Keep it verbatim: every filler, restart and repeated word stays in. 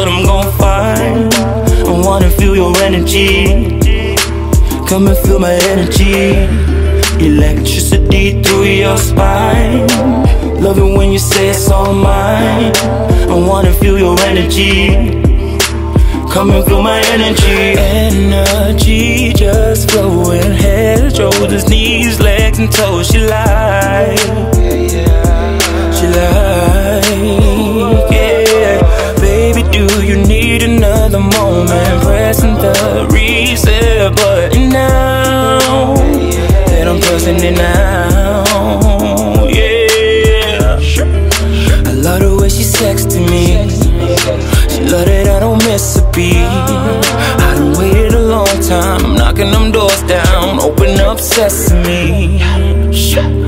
what I'm gon' find. I wanna feel your energy. Come and feel my energy. Electricity through your spine. Love it when you say it's all mine. I wanna feel your energy. Come and feel my energy. Energy just flowing. Head, shoulders, knees, legs and toes. She like, she like, yeah. Baby, do you need another moment? Pressing the reset button now. That I'm pressing it now, yeah. I love the way she sexting me. She love that I don't miss a beat. I done waited a long time. I'm knocking them doors down. Open up sesame.